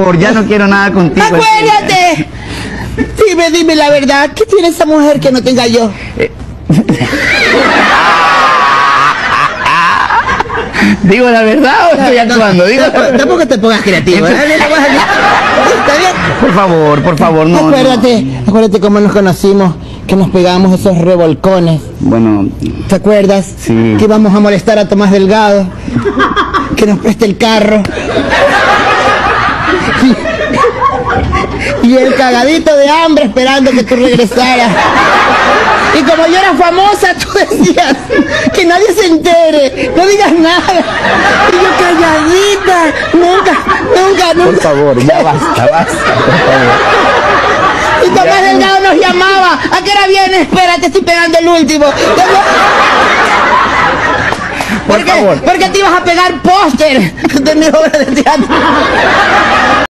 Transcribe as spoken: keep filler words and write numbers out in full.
favor, ya no quiero nada contigo. ¡Acuérdate! Dime, dime la verdad. ¿Qué tiene esa mujer que no tenga yo? Eh. ¿Digo la verdad o estoy actuando? Digo Tampoco, tampoco te pongas creativo, ¿eh? ¿Está bien? Por favor, por favor, no. Acuérdate, no. acuérdate cómo nos conocimos, que nos pegábamos esos revolcones. Bueno, ¿Te acuerdas? sí. Que íbamos a molestar a Tomás Delgado, que nos preste el carro. Y, y el cagadito de hambre esperando que tú regresaras. Y como yo era famosa, tú decías que nadie se entere, no digas nada. Y yo calladita, nunca, nunca, nunca. por favor, ya basta, basta, por favor. Y Tomás Delgado nos llamaba. ¿A qué hora viene? Espérate, estoy pegando el último. Por porque, favor. Porque te ibas a pegar póster de mi obra de teatro.